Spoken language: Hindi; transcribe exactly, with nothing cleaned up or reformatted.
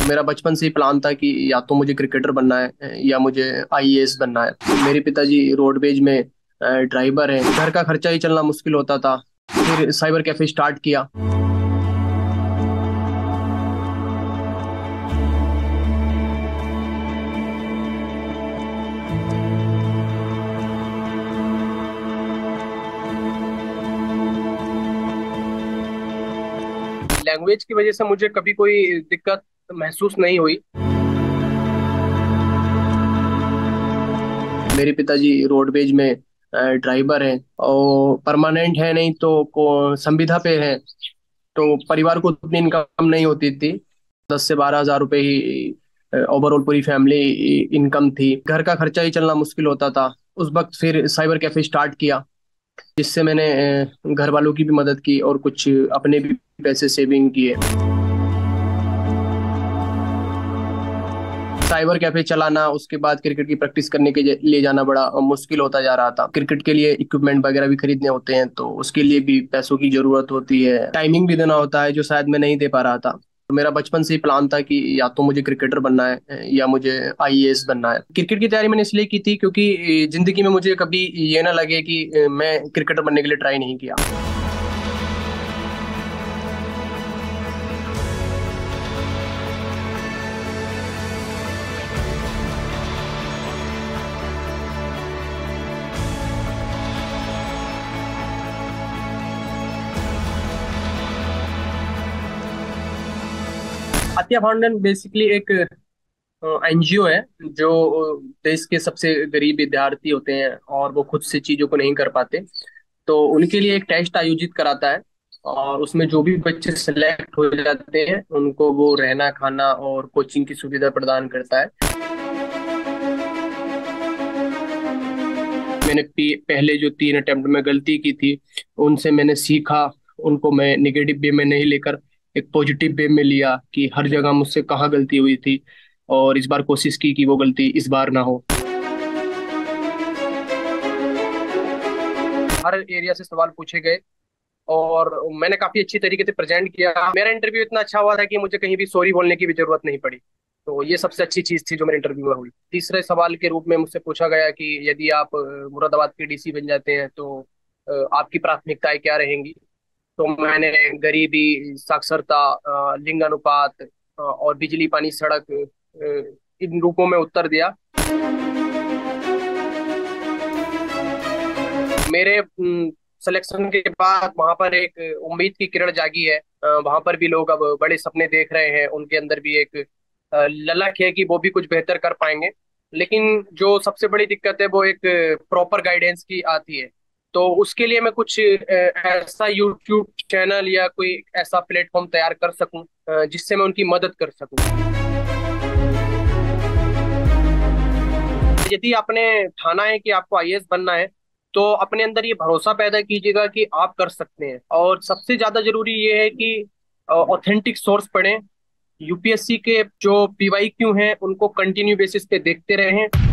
मेरा बचपन से ही प्लान था कि या तो मुझे क्रिकेटर बनना है या मुझे आई ए एस बनना है। मेरे पिताजी रोडवेज में ड्राइवर हैं। घर का खर्चा ही चलना मुश्किल होता था। फिर साइबर कैफे स्टार्ट किया। लैंग्वेज की वजह से मुझे कभी कोई दिक्कत महसूस नहीं हुई। मेरे पिताजी रोडवेज में ड्राइवर हैं और परमानेंट है, नहीं तो को संविदा पे है। तो परिवार को उतनी इनकम नहीं होती थी। दस से बारह हजार रुपए ही ओवरऑल पूरी फैमिली इनकम थी। घर का खर्चा ही चलना मुश्किल होता था। उस वक्त फिर साइबर कैफे स्टार्ट किया, जिससे मैंने अ, घर वालों की भी मदद की और कुछ अपने भी पैसे सेविंग किए। साइबर कैफे चलाना, उसके बाद क्रिकेट की प्रैक्टिस करने के लिए जाना बड़ा मुश्किल होता जा रहा था। क्रिकेट के लिए इक्विपमेंट वगैरह भी खरीदने होते हैं, तो उसके लिए भी पैसों की जरूरत होती है। टाइमिंग भी देना होता है, जो शायद मैं नहीं दे पा रहा था। तो मेरा बचपन से ही प्लान था कि या तो मुझे क्रिकेटर बनना है या मुझे आई ए एस बनना है। क्रिकेट की तैयारी मैंने इसलिए की थी क्योंकि जिंदगी में मुझे कभी ये ना लगे कि मैं क्रिकेटर बनने के लिए ट्राई नहीं किया। आतिया फाउंडेशन बेसिकली एक एन जी ओ है, जो देश के सबसे गरीब विद्यार्थी होते हैं और वो खुद से चीजों को नहीं कर पाते, तो उनके लिए एक टेस्ट आयोजित कराता है। और उसमें जो भी बच्चे सेलेक्ट हो जाते हैं उनको वो रहना खाना और कोचिंग की सुविधा प्रदान करता है। मैंने पी- पहले जो तीन अटेम्प्ट में गलती की थी, उनसे मैंने सीखा। उनको मैं निगेटिव वे में नहीं लेकर एक पॉजिटिव वे में लिया कि हर जगह मुझसे कहाँ गलती हुई थी, और इस बार कोशिश की कि वो गलती इस बार ना हो। हर एरिया से सवाल पूछे गए और मैंने काफी अच्छी तरीके से प्रेजेंट किया। मेरा इंटरव्यू इतना अच्छा हुआ था कि मुझे कहीं भी सॉरी बोलने की भी जरूरत नहीं पड़ी। तो ये सबसे अच्छी चीज थी जो मेरे इंटरव्यू में हुई। तीसरे सवाल के रूप में मुझसे पूछा गया कि यदि आप अ, मुरादाबाद के डी सी बन जाते हैं तो अ, आपकी प्राथमिकताएं क्या रहेंगी। तो मैंने गरीबी, साक्षरता, अ, लिंग अनुपात अ, और बिजली पानी सड़क, अ, इन रूपों में उत्तर दिया। मेरे सिलेक्शन के बाद वहां पर एक उम्मीद की किरण जागी है। वहां पर भी लोग अब बड़े सपने देख रहे हैं। उनके अंदर भी एक अ, ललक है कि वो भी कुछ बेहतर कर पाएंगे। लेकिन जो सबसे बड़ी दिक्कत है वो एक प्रॉपर गाइडेंस की आती है। तो उसके लिए मैं कुछ अ, ऐसा यूट्यूब चैनल या कोई ऐसा प्लेटफॉर्म तैयार कर सकूं अ, जिससे मैं उनकी मदद कर सकूं। यदि आपने ठाना है कि आपको आई ए एस बनना है, तो अपने अंदर ये भरोसा पैदा कीजिएगा कि आप कर सकते हैं। और सबसे ज्यादा जरूरी ये है कि ऑथेंटिक सोर्स पढ़ें। यू पी एस सी के जो पी वाई क्यू हैं उनको कंटिन्यू बेसिस पे देखते रहें।